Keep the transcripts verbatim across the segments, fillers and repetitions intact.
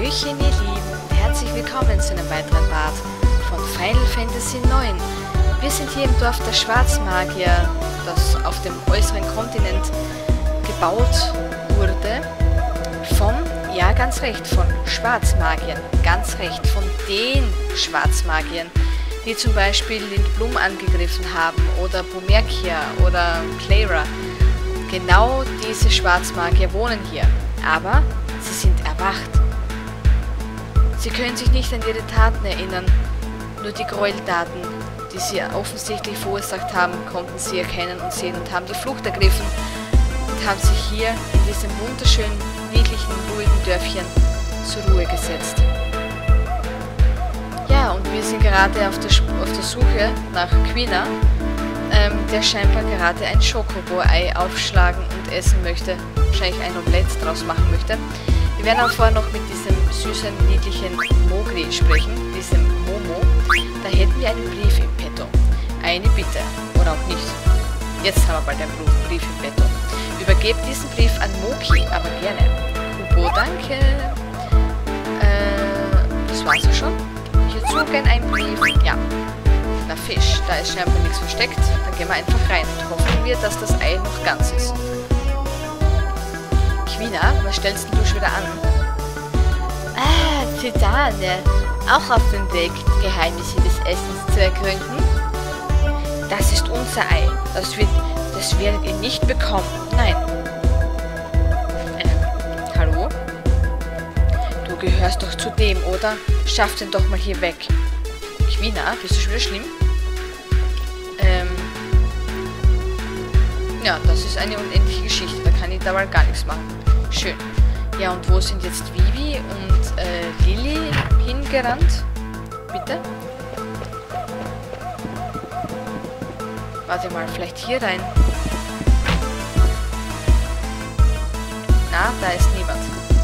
Hallöchen ihr Lieben und herzlich willkommen zu einem weiteren Part von Final Fantasy neun. Wir sind hier im Dorf der Schwarzmagier, das auf dem äußeren Kontinent gebaut wurde. Von, ja ganz recht, von Schwarzmagiern. Ganz recht, von den Schwarzmagiern, die zum Beispiel Lindblum angegriffen haben oder Bomerkia oder Clara. Genau diese Schwarzmagier wohnen hier, aber sie sind erwacht. Sie können sich nicht an ihre Taten erinnern, nur die Gräueltaten, die sie offensichtlich verursacht haben, konnten sie erkennen und sehen und haben die Flucht ergriffen und haben sich hier in diesem wunderschönen, niedlichen, ruhigen Dörfchen zur Ruhe gesetzt. Ja, und wir sind gerade auf der, auf der Suche nach Quina, ähm, der scheinbar gerade ein Schokobo-Ei aufschlagen und essen möchte, wahrscheinlich ein Omelett draus machen möchte. Wir werden auch vorher noch mit diesem süßen, niedlichen Mogri sprechen, diesem Momo. Da hätten wir einen Brief im Petto. Eine Bitte. Oder auch nicht. Jetzt haben wir bald einen Brief im Petto. Übergebt diesen Brief an Moki, aber gerne. Kubo, danke. Äh, das war's ja schon. Hierzu gern ein Brief. Ja. Na Fisch, da ist scheinbar nichts versteckt. Dann gehen wir einfach rein und hoffen wir, dass das Ei noch ganz ist. Quina, was stellst du schon wieder an? Ah, Zidane. Auch auf dem Weg, die Geheimnisse des Essens zu ergründen? Das ist unser Ei. Das, wird, das werdet ihr nicht bekommen. Nein. Äh, hallo? Du gehörst doch zu dem, oder? Schaff den doch mal hier weg. Quina, bist du schon wieder schlimm? Ähm... Ja, das ist eine unendliche Geschichte. Da kann ich da mal gar nichts machen. Schön. Ja, und wo sind jetzt Vivi und äh, Lilly hingerannt? Bitte? Warte mal, vielleicht hier rein. Na, da ist niemand.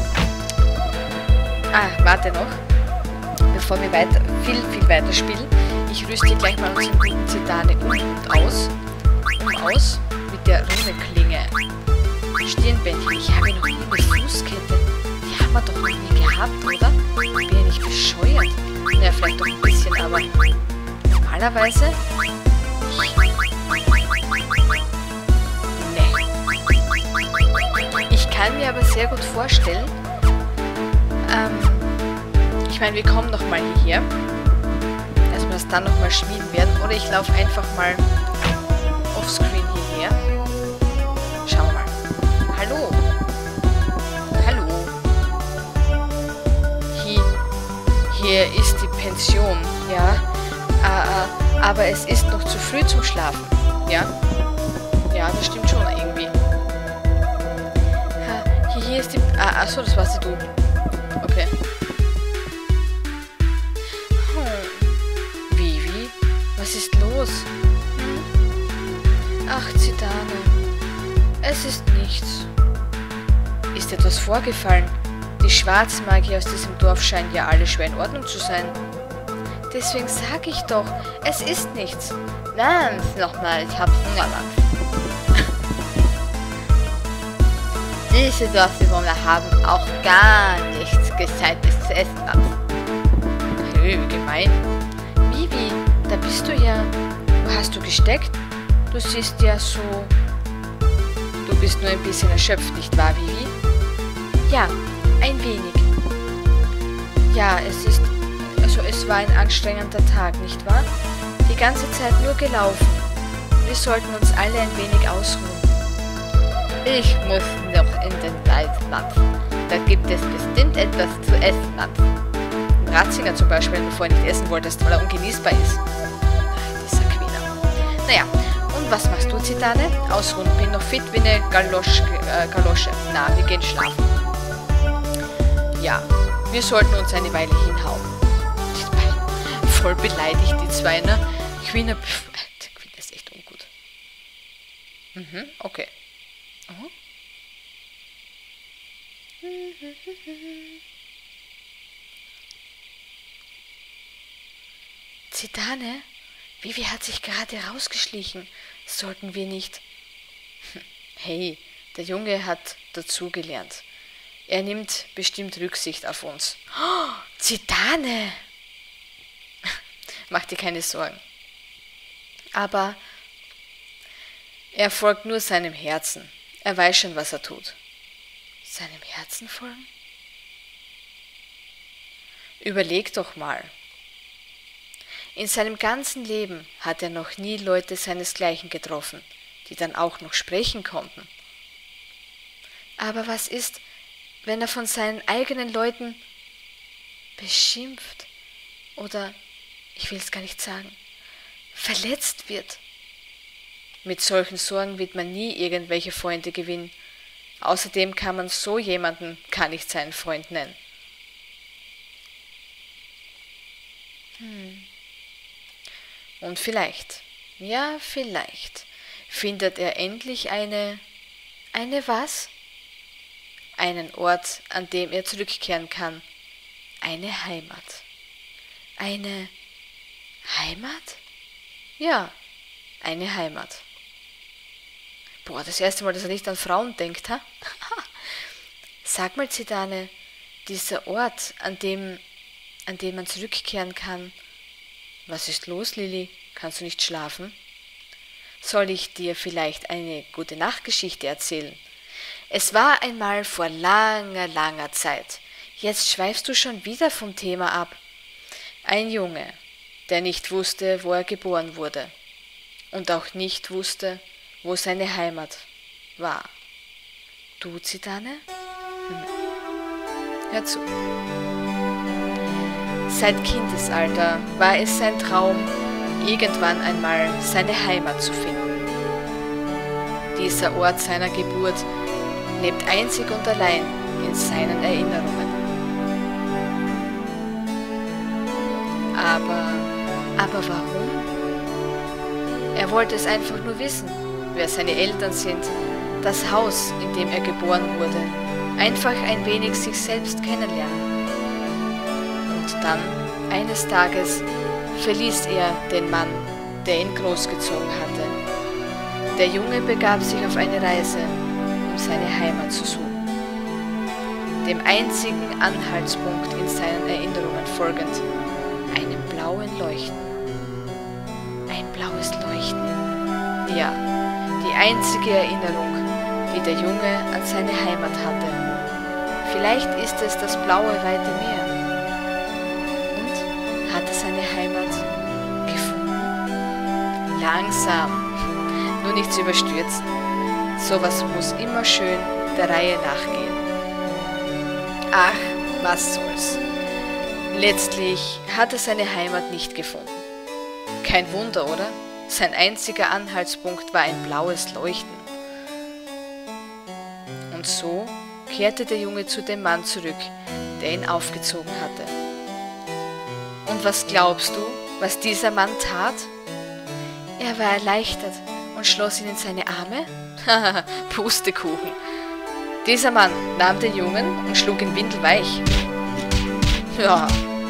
Ah, warte noch. Bevor wir weiter, viel, viel weiter spielen. Ich rüste gleich mal unseren guten Zidane um und aus. Um aus mit der Runeklinge. Stirnbändchen. Ich habe noch nie eine Fußkette. Die haben wir doch noch nie gehabt, oder? Ich bin ja nicht bescheuert. Naja, vielleicht doch ein bisschen, aber normalerweise... Nee. Ich kann mir aber sehr gut vorstellen, ähm, ich meine, wir kommen noch mal hierher, dass wir das dann noch mal schmieden werden, oder ich laufe einfach mal offscreen hierher. Schau mal. Hallo. Hallo. Hier, hier ist die Pension, ja. Äh, aber es ist noch zu früh zum Schlafen, ja. Ja, das stimmt schon irgendwie. Ha, hier, hier ist die... Ah, achso, das warst du. Okay. Hm. Vivi, was ist los? Hm? Ach, Zidane. Es ist nichts. Ist etwas vorgefallen? Die Schwarzmagier aus diesem Dorf scheinen ja alle schwer in Ordnung zu sein. Deswegen sag ich doch, es ist nichts. Nein, nochmal, ich hab Hungerland. Diese Dorfbewohner haben auch gar nichts Gescheites zu essen. Nö, gemein. Vivi, da bist du ja. Wo hast du gesteckt? Du siehst ja so... Du bist nur ein bisschen erschöpft, nicht wahr, Vivi? Ja, ein wenig. Ja, es ist... Also es war ein anstrengender Tag, nicht wahr? Die ganze Zeit nur gelaufen. Wir sollten uns alle ein wenig ausruhen. Ich muss noch in den Waldplatz. Da gibt es bestimmt etwas zu essen. Ein Ratzinger zum Beispiel, den du vorher nicht essen wolltest, weil er ungenießbar ist. Ach, dieser Quina. Naja, und was machst du, Zidane? Ausruhen. Bin noch fit wie eine Galosch, äh, Galosche. Na, wir gehen schlafen. Ja, wir sollten uns eine Weile hinhauen. Voll beleidigt, die zwei, ne? Quina, pff, Quina ist echt ungut. Mhm, okay. Oh. Zidane? Vivi hat sich gerade rausgeschlichen. Sollten wir nicht... Hey, der Junge hat dazugelernt. Er nimmt bestimmt Rücksicht auf uns. Oh, Zidane! Mach dir keine Sorgen. Aber er folgt nur seinem Herzen. Er weiß schon, was er tut. Seinem Herzen folgen? Überleg doch mal. In seinem ganzen Leben hat er noch nie Leute seinesgleichen getroffen, die dann auch noch sprechen konnten. Aber was ist, wenn er von seinen eigenen Leuten beschimpft oder, ich will es gar nicht sagen, verletzt wird? Mit solchen Sorgen wird man nie irgendwelche Freunde gewinnen. Außerdem kann man so jemanden gar nicht seinen Freund nennen. Hm. Und vielleicht, ja vielleicht, findet er endlich eine, eine was? Einen Ort, an dem er zurückkehren kann. Eine Heimat. Eine Heimat? Ja, eine Heimat. Boah, das erste Mal, dass er nicht an Frauen denkt, ha? Sag mal, Zidane, dieser Ort, an dem, an dem man zurückkehren kann. Was ist los, Lilli? Kannst du nicht schlafen? Soll ich dir vielleicht eine gute Nachtgeschichte erzählen? Es war einmal vor langer, langer Zeit. Jetzt schweifst du schon wieder vom Thema ab. Ein Junge, der nicht wusste, wo er geboren wurde und auch nicht wusste, wo seine Heimat war. Du, Zidane? Hm. Hör zu. Seit Kindesalter war es sein Traum, irgendwann einmal seine Heimat zu finden. Dieser Ort seiner Geburt lebt einzig und allein in seinen Erinnerungen. Aber, aber warum? Er wollte es einfach nur wissen, wer seine Eltern sind, das Haus, in dem er geboren wurde, einfach ein wenig sich selbst kennenlernen. Und dann, eines Tages, verließ er den Mann, der ihn großgezogen hatte. Der Junge begab sich auf eine Reise, um seine Heimat zu suchen. Dem einzigen Anhaltspunkt in seinen Erinnerungen folgend, einem blauen Leuchten. Ein blaues Leuchten. Ja, die einzige Erinnerung, die der Junge an seine Heimat hatte. Vielleicht ist es das blaue weite Meer. Hat er seine Heimat gefunden? Langsam, nur nicht zu überstürzen. Sowas muss immer schön der Reihe nachgehen. Ach, was soll's. Letztlich hat er seine Heimat nicht gefunden. Kein Wunder, oder? Sein einziger Anhaltspunkt war ein blaues Leuchten. Und so kehrte der Junge zu dem Mann zurück, der ihn aufgezogen hatte. Und was glaubst du, was dieser Mann tat? Er war erleichtert und schloss ihn in seine Arme? Haha, Pustekuchen. Dieser Mann nahm den Jungen und schlug ihn windelweich. Ja,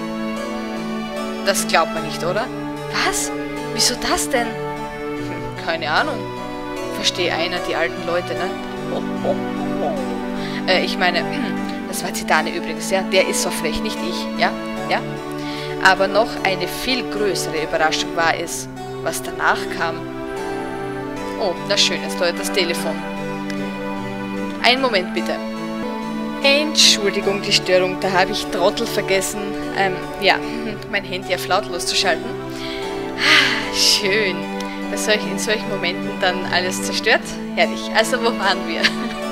das glaubt man nicht, oder? Was? Wieso das denn? Hm, keine Ahnung. Verstehe einer die alten Leute, ne? Oh, oh, oh. Äh, ich meine, das war Zidane übrigens, ja? Der ist so frech, nicht ich, ja? Ja? Aber noch eine viel größere Überraschung war es, was danach kam. Oh, na schön, jetzt läutet das Telefon. Einen Moment bitte. Entschuldigung, die Störung, da habe ich Trottel vergessen, ähm, ja, mein Handy auf lautlos zu schalten. Ah, schön, dass euch in solchen Momenten dann alles zerstört. Herrlich, also wo waren wir?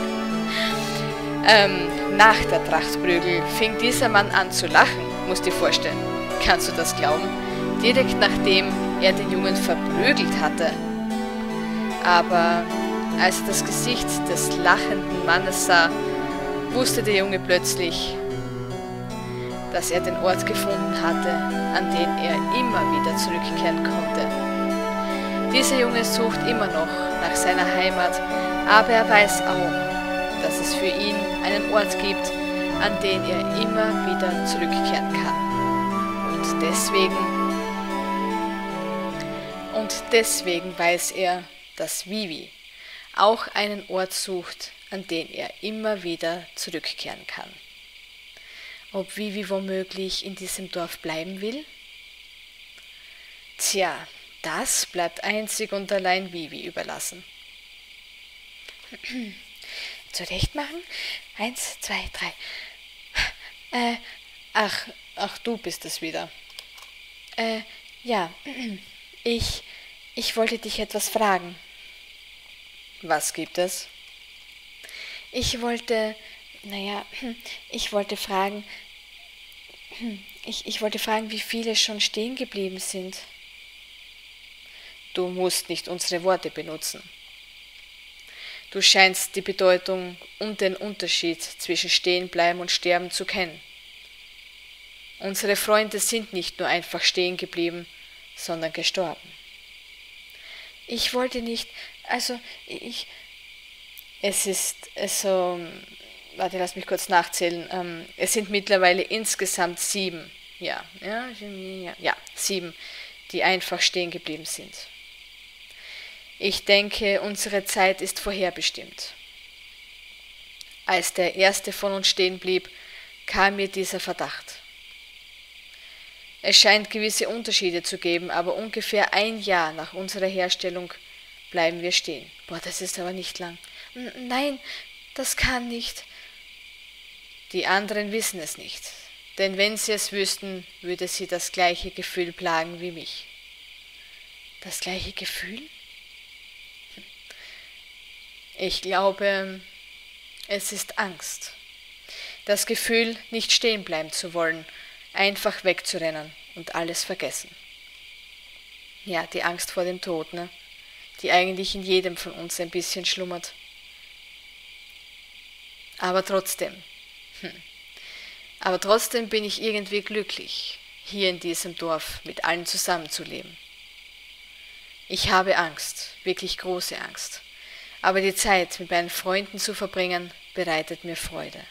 ähm, nach der Trachtprügel fing dieser Mann an zu lachen, musst dir vorstellen. Kannst du das glauben? Direkt nachdem er den Jungen verprügelt hatte. Aber als er das Gesicht des lachenden Mannes sah, wusste der Junge plötzlich, dass er den Ort gefunden hatte, an den er immer wieder zurückkehren konnte. Dieser Junge sucht immer noch nach seiner Heimat, aber er weiß auch, dass es für ihn einen Ort gibt, an den er immer wieder zurückkehren kann. Und deswegen, und deswegen weiß er, dass Vivi auch einen Ort sucht, an den er immer wieder zurückkehren kann. Ob Vivi womöglich in diesem Dorf bleiben will? Tja, das bleibt einzig und allein Vivi überlassen. Zurecht machen? Eins, zwei, drei. Äh, ach, ach, du bist es wieder. Äh, ja, ich, ich wollte dich etwas fragen. Was gibt es? Ich wollte, naja, ich wollte fragen, ich, ich wollte fragen, wie viele schon stehen geblieben sind. Du musst nicht unsere Worte benutzen. Du scheinst die Bedeutung und den Unterschied zwischen Stehenbleiben und Sterben zu kennen. Unsere Freunde sind nicht nur einfach stehen geblieben, sondern gestorben. Ich wollte nicht, also ich, es ist, also, warte, lass mich kurz nachzählen, ähm, es sind mittlerweile insgesamt sieben, ja, ja, ja, ja, sieben, die einfach stehen geblieben sind. Ich denke, unsere Zeit ist vorherbestimmt. Als der erste von uns stehen blieb, kam mir dieser Verdacht. Es scheint gewisse Unterschiede zu geben, aber ungefähr ein Jahr nach unserer Herstellung bleiben wir stehen. Boah, das ist aber nicht lang. N- Nein, das kann nicht. Die anderen wissen es nicht, denn wenn sie es wüssten, würde sie das gleiche Gefühl plagen wie mich. Das gleiche Gefühl? Ich glaube, es ist Angst. Das Gefühl, nicht stehen bleiben zu wollen, einfach wegzurennen und alles vergessen. Ja, die Angst vor dem Tod, ne? Die eigentlich in jedem von uns ein bisschen schlummert. Aber trotzdem, hm. aber trotzdem bin ich irgendwie glücklich, hier in diesem Dorf mit allen zusammenzuleben. Ich habe Angst, wirklich große Angst. Aber die Zeit mit meinen Freunden zu verbringen, bereitet mir Freude.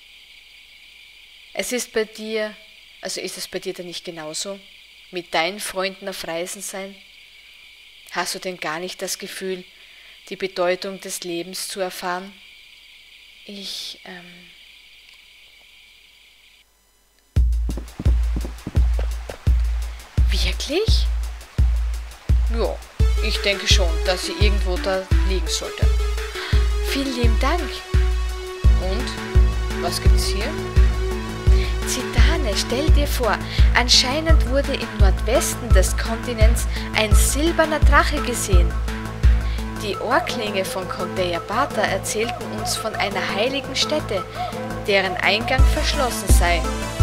Es ist bei dir, also ist es bei dir denn nicht genauso? Mit deinen Freunden auf Reisen sein? Hast du denn gar nicht das Gefühl, die Bedeutung des Lebens zu erfahren? Ich, ähm... Wirklich? Ja. Ich denke schon, dass sie irgendwo da liegen sollte. Vielen lieben Dank. Und? Was gibt's hier? Zidane, stell dir vor, anscheinend wurde im Nordwesten des Kontinents ein silberner Drache gesehen. Die Ohrklinge von Condeia Bata erzählten uns von einer heiligen Stätte, deren Eingang verschlossen sei.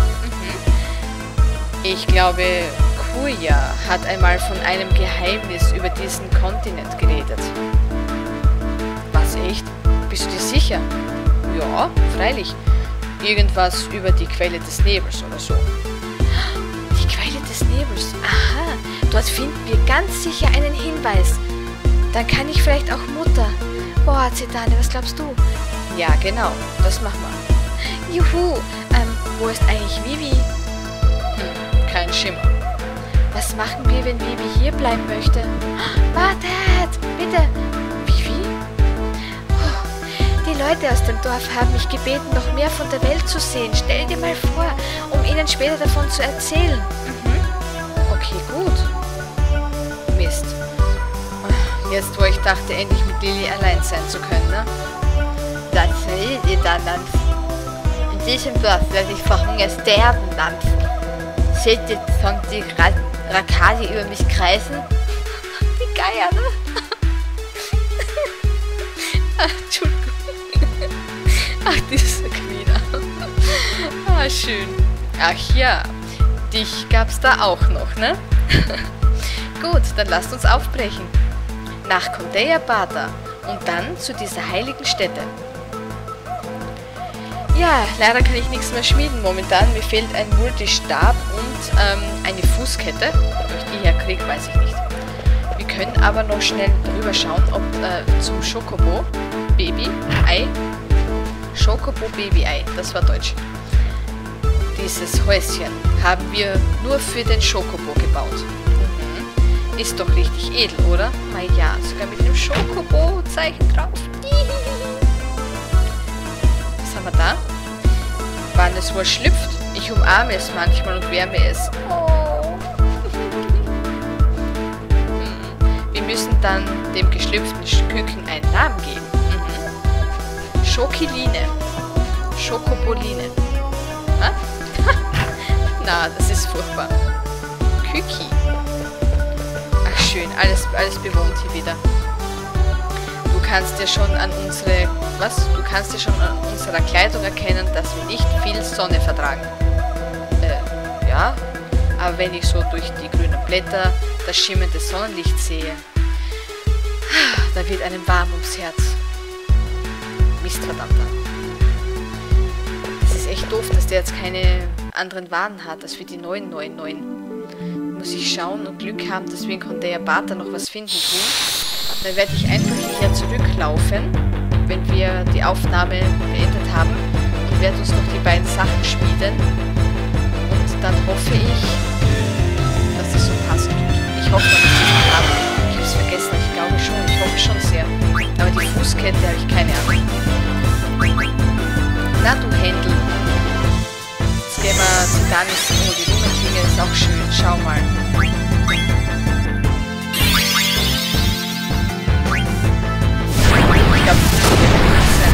Mhm. Ich glaube, Kuya hat einmal von einem Geheimnis über diesen Kontinent geredet. Was, echt? Bist du dir sicher? Ja, freilich. Irgendwas über die Quelle des Nebels oder so. Die Quelle des Nebels? Aha, dort finden wir ganz sicher einen Hinweis. Dann kann ich vielleicht auch Mutter. Boah, Zidane, was glaubst du? Ja, genau, das machen wir. Juhu, ähm, wo ist eigentlich Vivi? Hm, kein Schimmer. Was machen wir, wenn Vivi hier bleiben möchte? Wartet, bitte. Vivi? Die Leute aus dem Dorf haben mich gebeten, noch mehr von der Welt zu sehen. Stell dir mal vor, um ihnen später davon zu erzählen. Mhm. Okay, gut. Mist. Jetzt, wo ich dachte, endlich mit Lilly allein sein zu können, ne? Das redet ihr dann, Lanz. In diesem Dorf werde ich vor Hunger sterben, Lanz. Seht ihr schon die Ra Rakali über mich kreisen? Die Geier, ne? Ach, Entschuldigung. Ach, diese Quina. Ah, schön. Ach ja, dich gab's da auch noch, ne? Gut, dann lasst uns aufbrechen. Nach Condeia Bata und dann zu dieser heiligen Stätte. Ja, leider kann ich nichts mehr schmieden momentan. Mir fehlt ein Multistab und ähm, eine Fußkette. Ob ich die herkriege, weiß ich nicht. Wir können aber noch schnell drüber schauen, ob äh, zum Schokobo Baby Ei, Schokobo Baby Ei, das war Deutsch. Dieses Häuschen haben wir nur für den Schokobo gebaut. Mhm. Ist doch richtig edel, oder? Na ja, sogar mit dem Schokobo-Zeichen drauf. wir da. Wann es wohl schlüpft, ich umarme es manchmal und wärme es. Oh. Wir müssen dann dem geschlüpften Küken einen Namen geben. Mhm. Schokiline. Schokopoline. Ha? Na, das ist furchtbar. Küki. Ach schön, alles, alles bewohnt hier wieder. Du kannst ja schon an unsere... Was? Du kannst ja schon an unserer Kleidung erkennen, dass wir nicht viel Sonne vertragen. Äh, ja. Aber wenn ich so durch die grünen Blätter das schimmernde Sonnenlicht sehe, da wird einem warm ums Herz. Mist, verdammter. Es ist echt doof, dass der jetzt keine anderen Waren hat, als für die neuen, neuen, neuen. Muss ich schauen und Glück haben, deswegen konnte der Bart noch was finden tun. Dann werde ich einfach hierher zurücklaufen, wenn wir die Aufnahme beendet haben, und werde uns noch die beiden Sachen schmieden. Und dann hoffe ich, dass das so passen tut. Ich hoffe, dass ich es habe. Ich habe es vergessen, ich glaube schon. Ich hoffe schon sehr. Aber die Fußkette habe ich keine Ahnung. Na du Händel. Jetzt gehen wir zu Danis. Oh, die Lungenklinge ist auch schön. Schau mal. Ich glaube, das wird gut sein.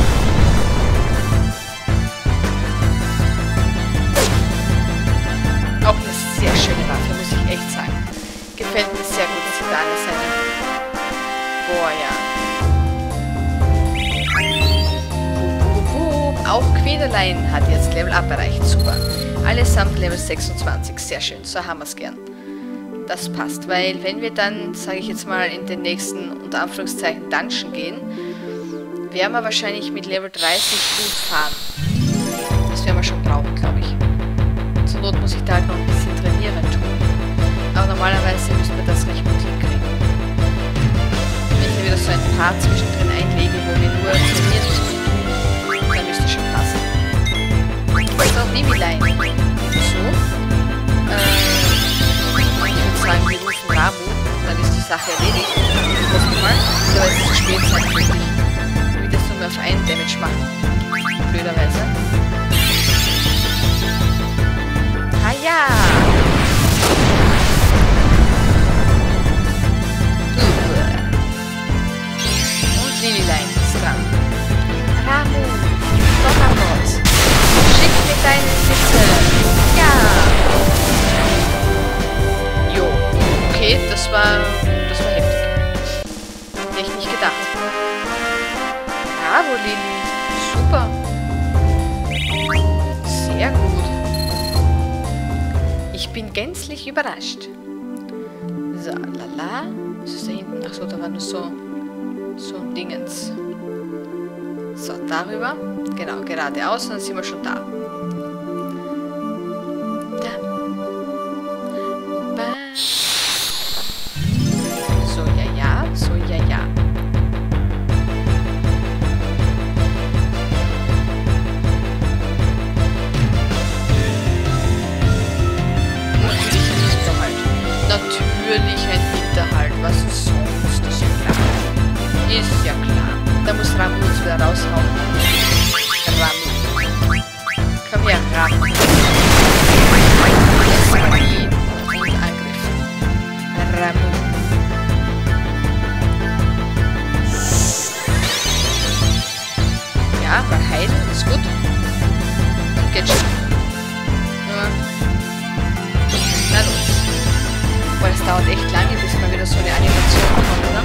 Auch eine sehr schöne Waffe, muss ich echt sagen. Gefällt mir sehr gut, dass sie da alle seine. Boah, ja. Auch Quederlein hat jetzt Level Up erreicht. Super. Allesamt Level sechsundzwanzig. Sehr schön. So haben wir es gern. Das passt, weil wenn wir dann, sage ich jetzt mal, in den nächsten, unter Anführungszeichen, Dungeon gehen, werden wir wahrscheinlich mit Level dreißig gut fahren. Das werden wir schon brauchen, glaube ich. Zur Not muss ich da halt noch ein bisschen trainieren tun. Aber normalerweise müssen wir das recht gut hinkriegen. Wenn ich hier wieder so ein paar zwischendrin einlege, wo wir nur trainieren müssen, dann müsste schon passen. So, Bibilein. So. Äh, sagen, wir rufen Ramu, dann ist die Sache erledigt. Hoffen wir mal. Aber es ist zu spät sein, wirklich. Ich will das nur mehr auf einen Damage machen. Blöderweise. Ah ja! Und Lililein ist dran. Ramu, Donnergott, schick mir deine Sitze. Ja! Okay, das war, das war heftig. Hätte ich nicht gedacht. Bravo, Lili. Super. Sehr gut. Ich bin gänzlich überrascht. So, lala. Was ist da hinten? Achso, da war nur so, so ein Dingens. So, darüber. Genau, geradeaus und dann sind wir schon da. Natürlich ein Hinterhalt. Was ist sonst? Ist ja klar. Ist ja klar. Da muss Ramu uns wieder raushauen. Ramu. Komm her, Ramu. Jetzt Magie und Angriff. Ramu. Ja, mal heilen, ist gut. Und geht schon. Ja. Na los. Weil es dauert echt lange, bis mal wieder so eine Animation kommt, oder?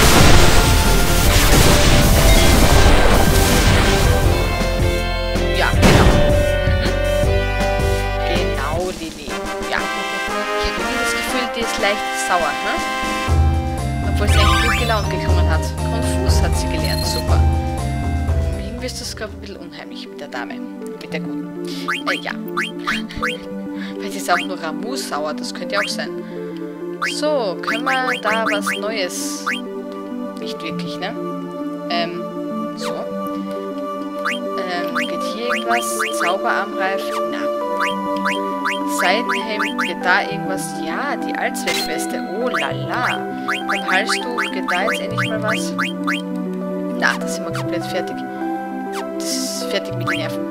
Ja, genau. Mhm. Genau, Lili. Ja. Ich habe irgendwie das Gefühl, die ist leicht sauer, ne? Obwohl sie eigentlich gut gelaunt geklungen hat. Konfus hat sie gelernt, super. Irgendwie ist das, glaube ich, ein bisschen unheimlich mit der Dame. Mit der guten. Äh, ja. Vielleicht ist auch nur Ramu sauer, das könnte ja auch sein. So, können wir da was Neues? Nicht wirklich, ne? Ähm, so. Ähm, geht hier irgendwas? Zauberarmreif? Na. Seidenhemd, geht da irgendwas? Ja, die Allzweckweste. Oh lala. Beim Halstuch, geht da jetzt endlich mal was? Na, da sind wir komplett fertig. Das fertig mit den Nerven.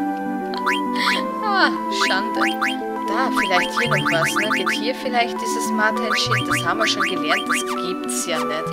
Ah, Schande. Da, vielleicht hier noch was, ne? Geht hier vielleicht dieses Martin-Schild? Das haben wir schon gelernt, das gibt's ja nicht.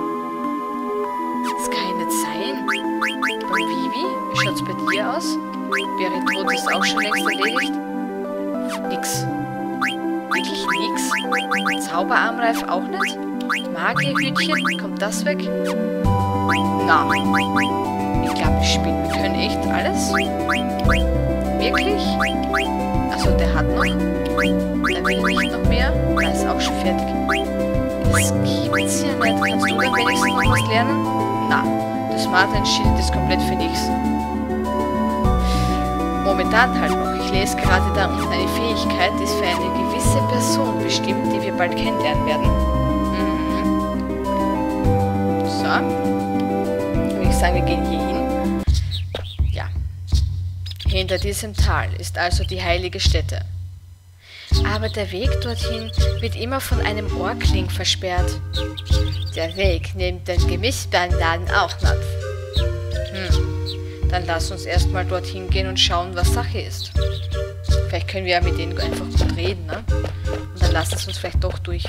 Das kann ja nicht sein. Beim Vivi, wie schaut's bei dir aus? Beritod ist auch schon längst erledigt. Nix. Wirklich nix? Zauberarmreif auch nicht? Magierhütchen, kommt das weg? Na. Ich glaube, ich spiele. Wir können echt alles. Wirklich? Achso, der hat noch. Der will nicht noch mehr. Der ist auch schon fertig. Das gibt's ja nicht. Kannst du denn wenigstens noch was lernen? Na, das Martin-Schild ist komplett für nichts. Momentan halt noch. Ich lese gerade da unten eine Fähigkeit, die ist für eine gewisse Person bestimmt, die wir bald kennenlernen werden. Mhm. So. Würde ich sagen, wir gehen hier hin. Ja. Hinter diesem Tal ist also die heilige Stätte. Aber der Weg dorthin wird immer von einem Orkling versperrt. Der Weg nimmt den Gemischtwarenladen auch nach. Hm. Dann lass uns erstmal dorthin gehen und schauen, was Sache ist. Vielleicht können wir ja mit denen einfach gut reden, ne? Und dann lassen sie uns vielleicht doch durch.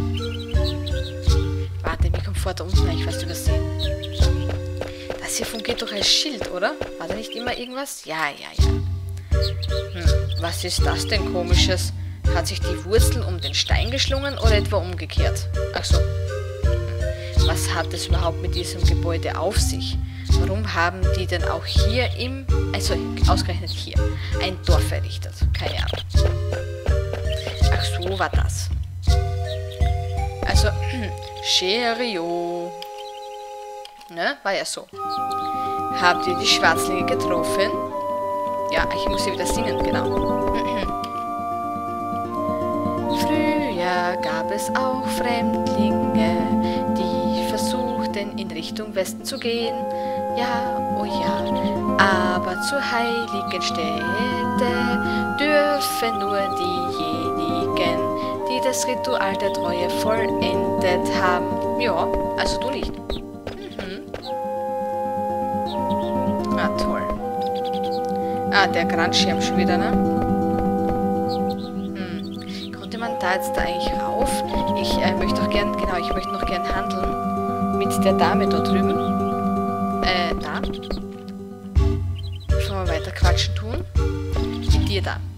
Warte, wie kommt vor da unten eigentlich was übersehen? Das hier fungiert doch als Schild, oder? War da nicht immer irgendwas? Ja, ja, ja. Hm, was ist das denn Komisches? Hat sich die Wurzel um den Stein geschlungen oder etwa umgekehrt? Ach so. Hm. Was hat es überhaupt mit diesem Gebäude auf sich? Warum haben die denn auch hier im, also ausgerechnet hier, ein Dorf errichtet? Keine Ahnung. Ach so war das. Also, Cherio. Ne, war ja so. Habt ihr die Schwarzlinge getroffen? Ja, ich muss hier wieder singen, genau. Früher gab es auch Fremdlinge, die versuchten in Richtung Westen zu gehen. Ja, oh ja, aber zur heiligen Stätte dürfen nur diejenigen, die das Ritual der Treue vollendet haben. Ja, also du nicht. Mhm. Ah, toll. Ah, der Grandschirm schon wieder, ne? Hm. Konnte man da jetzt da eigentlich rauf? Ich äh, möchte auch gern, genau, ich möchte noch gern handeln mit der Dame dort drüben. Äh, da. Bevor wir weiter quatschen tun. Mit dir da.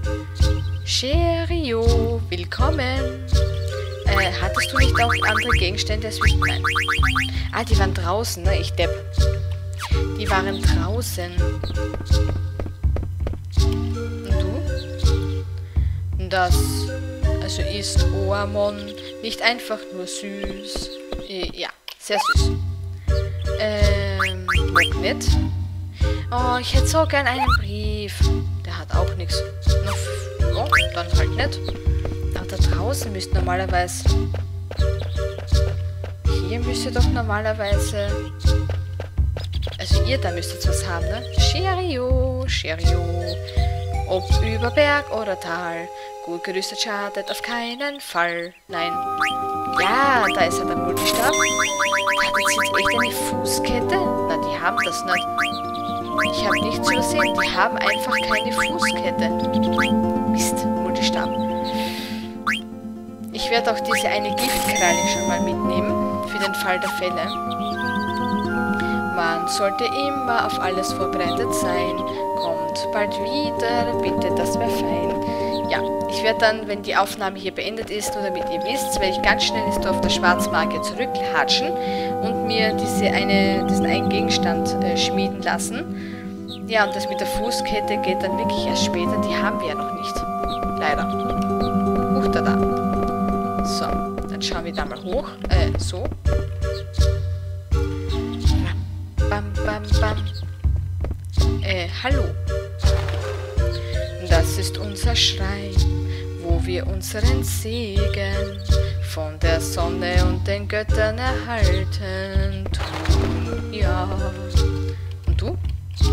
Cherio, willkommen. Äh, hattest du nicht auch andere Gegenstände als Wissen? Nein. Ah, die waren draußen, ne? Ich depp. Die waren draußen. Und du? Das, also ist Oamon nicht einfach nur süß. Äh, ja, sehr süß. Ähm, Magnet. Oh, ich hätte so gern einen Brief. Der hat auch nichts. Oh, dann halt nicht. Aber da draußen müsste normalerweise... Hier müsste doch normalerweise... Also ihr da müsstet was haben, ne? Cherio, Cherio. Ob über Berg oder Tal. Gut gerüstet schadet auf keinen Fall. Nein. Ja, da ist ja der Multistab. Hat das jetzt echt eine Fußkette? Na, die haben das nicht. Ich habe nichts übersehen. Die haben einfach keine Fußkette. Mist, Multistab. Ich werde auch diese eine Giftkralle schon mal mitnehmen. Für den Fall der Fälle. Man sollte immer auf alles vorbereitet sein. Kommt bald wieder, bitte, das wäre fein. Ja, ich werde dann, wenn die Aufnahme hier beendet ist, nur damit ihr wisst, werde ich ganz schnell jetzt auf der Schwarzmarke zurückhatschen und mir diese eine, diesen einen Gegenstand äh, schmieden lassen. Ja, und das mit der Fußkette geht dann wirklich erst später. Die haben wir ja noch nicht. Leider. Huch, da da. So, dann schauen wir da mal hoch. Äh, so. Bam, bam, bam. Äh, hallo. Das ist unser Schrein, wo wir unseren Segen von der Sonne und den Göttern erhalten tun. Ja. Und du?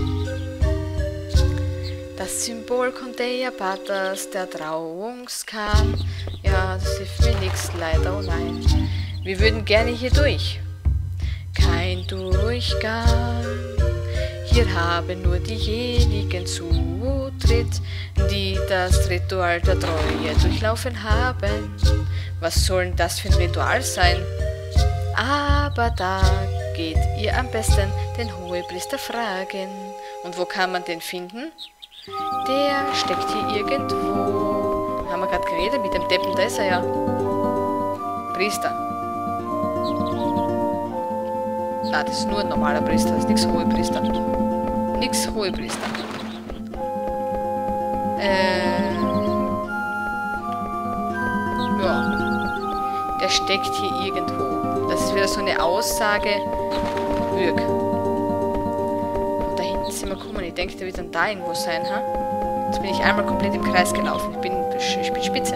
Das Symbol Condeia Paters, der Trauungskahn. Ja, das hilft mir nichts, leider, oh nein. Wir würden gerne hier durch. Kein Durchgang. Hier haben nur diejenigen Zutritt, die das Ritual der Treue durchlaufen haben. Was soll denn das für ein Ritual sein? Aber da geht ihr am besten den Hohepriester fragen. Und wo kann man den finden? Der steckt hier irgendwo. Haben wir gerade geredet mit dem Deppen, da ist er ja. Priester. Na, das ist nur ein normaler Priester, das ist nichts Hohepriester. Nix Hohepriester. Äh. Ja. Der steckt hier irgendwo. Das ist wieder so eine Aussage. Wirk. Und da hinten sind wir gekommen. Ich denke, der wird dann da irgendwo sein, ha? Jetzt bin ich einmal komplett im Kreis gelaufen. Ich bin, ich bin spitze.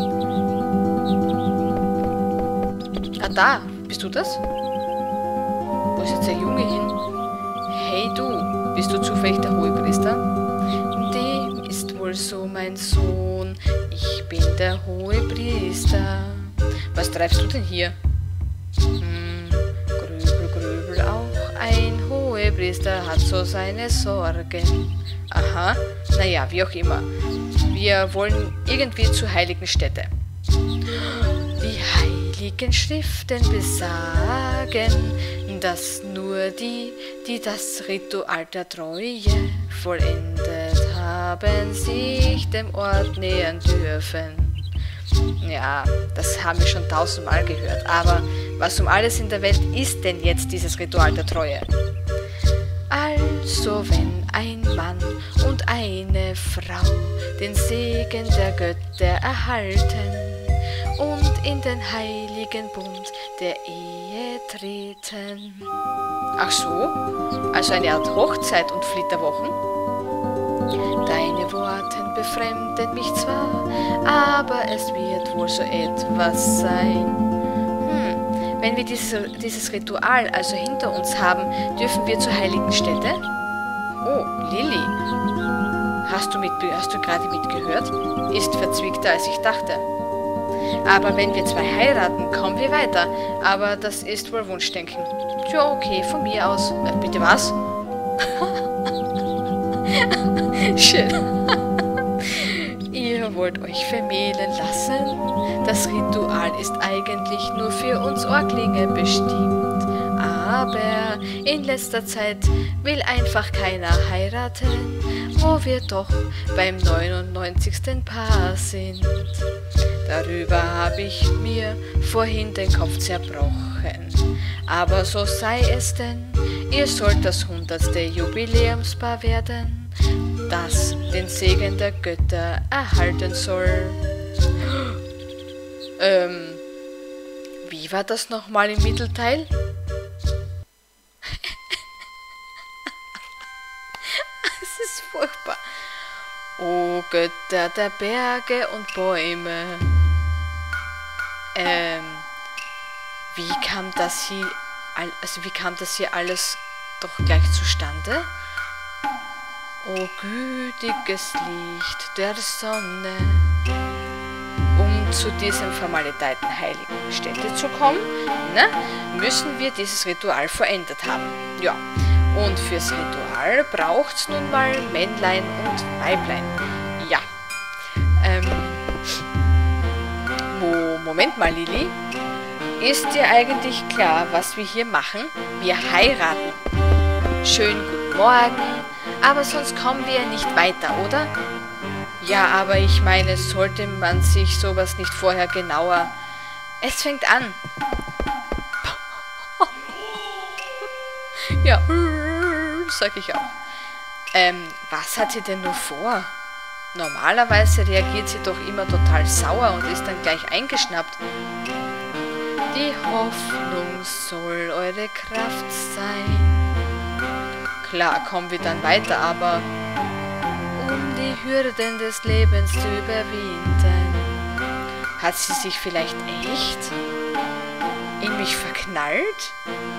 Ah, da. Bist du das? Wo ist jetzt der Junge hin? Hey du, bist du zufällig der Hohepriester? Dem ist wohl so, mein Sohn. Ich bin der Hohepriester. Was treibst du denn hier? Hm, grübel, grübel, auch ein Hohepriester hat so seine Sorgen. Aha, naja, wie auch immer. Wir wollen irgendwie zur heiligen Stätte. Die heiligen Schriften besagen, dass nur die, die das Ritual der Treue vollendet haben, sich dem Ort nähern dürfen. Ja, das haben wir schon tausendmal gehört. Aber was um alles in der Welt ist denn jetzt dieses Ritual der Treue? Also wenn ein Mann und eine Frau den Segen der Götter erhalten und in den heiligen Bund der Ehe treten. Ach so, also eine Art Hochzeit und Flitterwochen? Deine Worte befremden mich zwar, aber es wird wohl so etwas sein. Hm, wenn wir diese, dieses Ritual also hinter uns haben, dürfen wir zur heiligen Stätte? Oh, Lilly, hast du, mit, hast du gerade mitgehört? Ist verzwickter, als ich dachte. Aber wenn wir zwei heiraten, kommen wir weiter. Aber das ist wohl Wunschdenken. Tja, okay, von mir aus. Äh, bitte was? Schön. Ihr wollt euch vermählen lassen? Das Ritual ist eigentlich nur für uns Orklinge bestimmt. Aber in letzter Zeit will einfach keiner heiraten, wo wir doch beim neunundneunzigsten Paar sind. Darüber habe ich mir vorhin den Kopf zerbrochen. Aber so sei es denn, ihr sollt das hundertste Jubiläumspaar werden, das den Segen der Götter erhalten soll. Ähm, wie war das nochmal im Mittelteil? Es ist furchtbar. O Götter der Berge und Bäume. Ähm, wie kam das hier, also wie kam das hier alles doch gleich zustande? O gütiges Licht der Sonne. Um zu diesem vermaledeiten heiligen Stätte zu kommen, ne, müssen wir dieses Ritual vollendet haben. Ja, und fürs Ritual braucht's nun mal Männlein und Weiblein. Ja. Ähm. Mo Moment mal, Lilly. Ist dir eigentlich klar, was wir hier machen? Wir heiraten. Schönen guten Morgen, aber sonst kommen wir nicht weiter, oder? Ja, aber ich meine, sollte man sich sowas nicht vorher genauer... Es fängt an. Ja, sag ich auch. Ähm, was hat sie denn nur vor? Normalerweise reagiert sie doch immer total sauer und ist dann gleich eingeschnappt. Die Hoffnung soll eure Kraft sein. Klar, kommen wir dann weiter, aber um die Hürden des Lebens zu überwinden. Hat sie sich vielleicht echt in mich verknallt?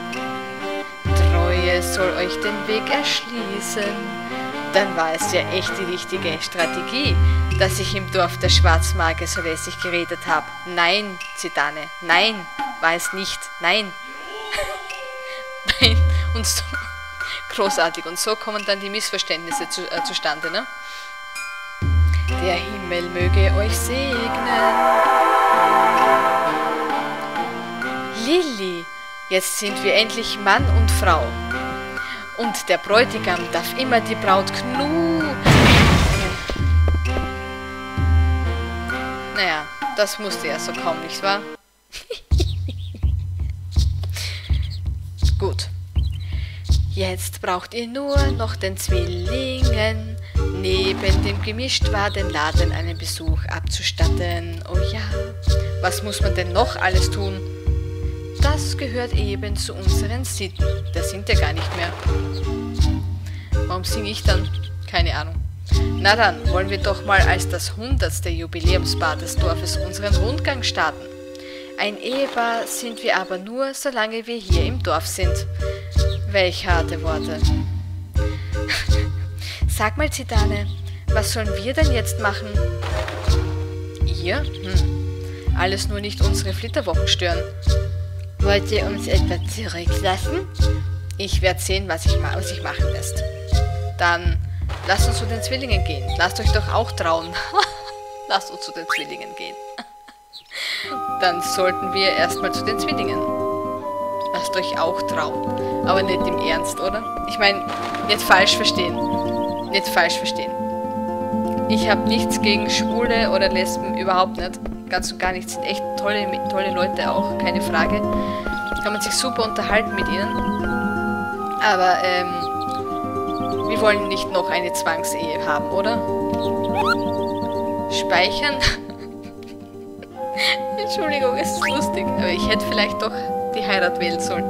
Treue soll euch den Weg erschließen. Dann war es ja echt die richtige Strategie, dass ich im Dorf der Schwarzmagier so lässig geredet habe. Nein, Zidane, nein, war es nicht, nein. Nein, und so Großartig. Und so kommen dann die Missverständnisse zu, äh, zustande, ne? Der Himmel möge euch segnen. Lilli, jetzt sind wir endlich Mann und Frau. Und der Bräutigam darf immer die Braut knu... Naja, das musste ja so kommen, nicht wahr? Gut. Jetzt braucht ihr nur noch den Zwillingen neben dem Gemischtwarenladen einen Besuch abzustatten. Oh ja, was muss man denn noch alles tun? Das gehört eben zu unseren Sitten. Der singt ja gar nicht mehr. Warum singe ich dann? Keine Ahnung. Na dann, wollen wir doch mal als das hundertste Jubiläumspaar des Dorfes unseren Rundgang starten. Ein Ehepaar sind wir aber nur, solange wir hier im Dorf sind. Welch harte Worte. Sag mal, Zidane, was sollen wir denn jetzt machen? Ihr? Hm. Alles nur nicht unsere Flitterwochen stören. Wollt ihr uns etwa zurücklassen? Ich werde sehen, was sich was sich machen lässt. Dann lasst uns zu den Zwillingen gehen. Lasst euch doch auch trauen. Lasst uns zu den Zwillingen gehen. Dann sollten wir erstmal zu den Zwillingen. Lasst euch auch trauen. Aber nicht im Ernst, oder? Ich meine, nicht falsch verstehen. Nicht falsch verstehen. Ich habe nichts gegen Schwule oder Lesben, überhaupt nicht. Ganz und gar nichts. Sind echt tolle, tolle Leute auch, keine Frage. Kann man sich super unterhalten mit ihnen. Aber, ähm, wir wollen nicht noch eine Zwangsehe haben, oder? Speichern? Entschuldigung, es ist lustig, aber ich hätte vielleicht doch die Heirat wählen sollen.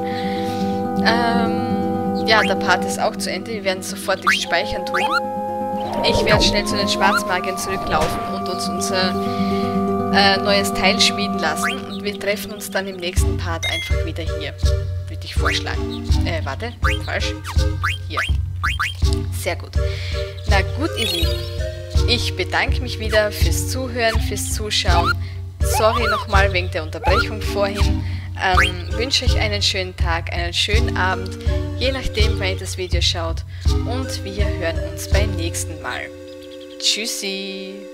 Ähm, ja, der Part ist auch zu Ende. Wir werden sofort das Speichern tun. Ich werde schnell zu den Schwarzmagiern zurücklaufen und uns unser äh, neues Teil schmieden lassen. Und wir treffen uns dann im nächsten Part einfach wieder hier. Würde ich vorschlagen. Äh, warte, falsch. Hier. Sehr gut. Na gut, ihr Lieben. Ich bedanke mich wieder fürs Zuhören, fürs Zuschauen. Sorry nochmal wegen der Unterbrechung vorhin. Ähm, wünsche euch einen schönen Tag, einen schönen Abend, je nachdem, wann ihr das Video schaut. Und wir hören uns beim nächsten Mal. Tschüssi!